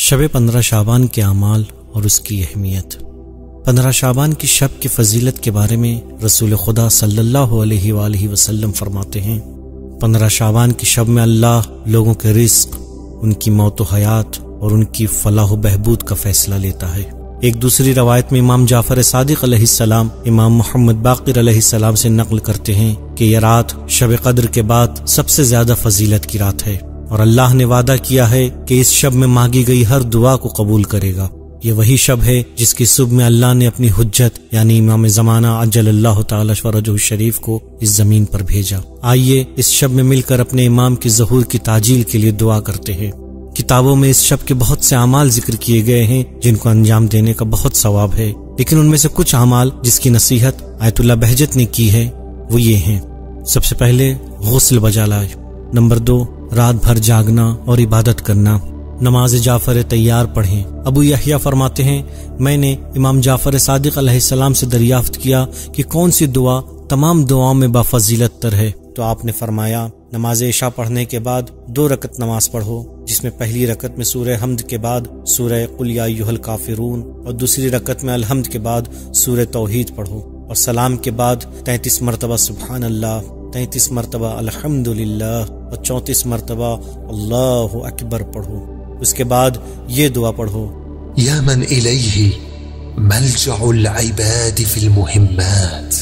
شب 15 شعبان کے اعمال اور اس کی اہمیت۔ 15 شعبان کی شب کی فضیلت کے بارے میں رسول خدا صلی اللہ علیہ وآلہ وسلم فرماتے ہیں، 15 شعبان کی شب میں اللہ لوگوں کے رزق، ان کی موت و حیات اور ان کی فلاح و بہبود کا فیصلہ لیتا ہے۔ ایک دوسری روایت میں امام جعفر صادق علیہ السلام امام محمد باقر علیہ السلام سے نقل کرتے ہیں کہ یہ رات شب قدر کے بعد سب سے زیادہ فضیلت کی رات ہے، اور اللہ نے وعدہ کیا ہے کہ اس شب میں مانگی گئی ہر دعا کو قبول کرے گا۔ یہ وہی شب ہے جس کی صبح میں اللہ نے اپنی حجت یعنی امام زمانہ عجل اللہ تعالی فرجہ الشریف کو اس زمین پر بھیجا۔ آئیے اس شب میں مل کر اپنے امام کی ظہور کی تعجیل کے لیے دعا کرتے ہیں۔ کتابوں میں اس شب کے بہت سے اعمال ذکر کیے گئے ہیں جن کو انجام دینے کا بہت ثواب ہے، لیکن ان میں سے کچھ اعمال جس کی نصیحت آیت اللہ بہجت نے کی ہے وہ یہ ہیں۔ سب سے پہلے غسل بجا لائے۔ نمبر 2، رات بھر جاگنا اور عبادت کرنا۔ نماز جعفر تیار پڑھیں۔ ابو یحییٰ فرماتے ہیں، میں نے امام جعفر صادق علیہ السلام سے دریافت کیا کہ کون سی دعا تمام دعاؤں میں بافضیلت تر ہے، تو آپ نے فرمایا، نماز عشاء پڑھنے کے بعد 2 رکعت نماز پڑھو، جس میں پہلی رکعت میں سورہ حمد کے بعد سورہ قل یا ایھا الکافرون اور دوسری رکعت میں الحمد کے بعد سورہ توحید پڑھو، اور سلام کے بعد 33 مرتبہ سبحان اللہ، 33 مرتبہ الحمدللہ اور 34 مرتبہ اللہ اکبر پڑھو۔ اس کے بعد یہ دعا پڑھو، یا من الیہ ملجع العباد فی المہمات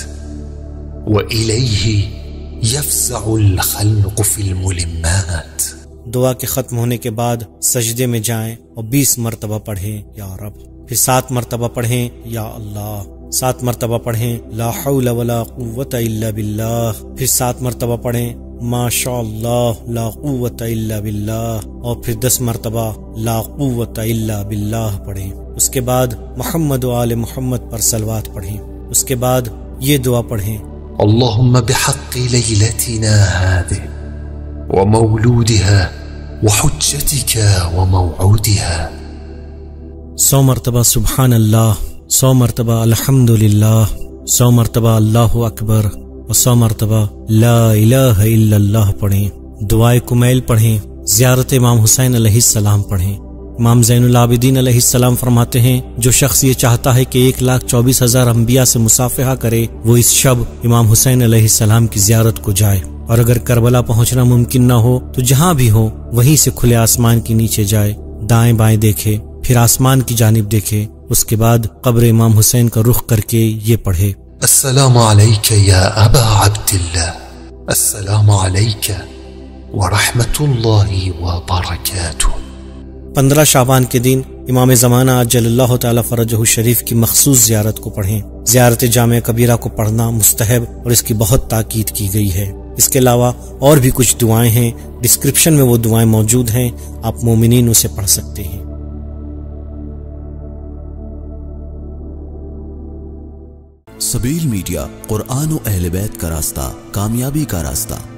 وإلیہ یفزع الخلق فی الملمات۔ دعا کے ختم ہونے کے بعد سجدے میں جائیں اور 20 مرتبہ پڑھیں یا رب، پھر 7 مرتبہ پڑھیں یا اللہ، 7 مرتبہ پڑھیں لا حول ولا قوت الا باللہ، پھر 7 مرتبہ پڑھیں ما شاء اللہ لا قوت الا باللہ، اور پھر 10 مرتبہ لا قوت الا باللہ پڑھیں۔ اس کے بعد محمد و آل محمد پر صلوات پڑھیں۔ اس کے بعد یہ دعا پڑھیں، اللہم بحق لیلتنا هذه ومولودها وحجتك وموعودها۔ 100 مرتبہ سبحان اللہ، 100 مرتبہ الحمدللہ، 100 مرتبہ اللہ اکبر اور 100 مرتبہ لا الہ الا اللہ پڑھیں۔ دعائے کمیل پڑھیں۔ زیارت امام حسین علیہ السلام پڑھیں۔ امام زین العابدین علیہ السلام فرماتے ہیں، جو شخص یہ چاہتا ہے کہ 1,24,000 انبیاء سے مصافحہ کرے، وہ اس شب امام حسین علیہ السلام کی زیارت کو جائے، اور اگر کربلا پہنچنا ممکن نہ ہو تو جہاں بھی ہو وہیں سے کھلے آسمان کے نیچے جائے، دائیں بائیں دیکھے، پھر آسمان کی جانب دیکھے، اس کے بعد قبر امام حسین کا رخ کر کے یہ پڑھے، السلام علیک یا ابا عبداللہ، السلام علیک ورحمت اللہ وبرکاتہ۔ 15 شعبان کے دن امام زمانہ عجل اللہ تعالی فرجہ الشریف کی مخصوص زیارت کو پڑھیں۔ زیارت جامع کبیرہ کو پڑھنا مستحب اور اس کی بہت تاکید کی گئی ہے۔ اس کے علاوہ اور بھی کچھ دعائیں ہیں، ڈسکرپشن میں وہ دعائیں موجود ہیں، آپ مومنین اسے پڑھ سکتے ہیں۔ سبیل میڈیا، قرآن و اہل بیت کا راستہ، کامیابی کا راستہ۔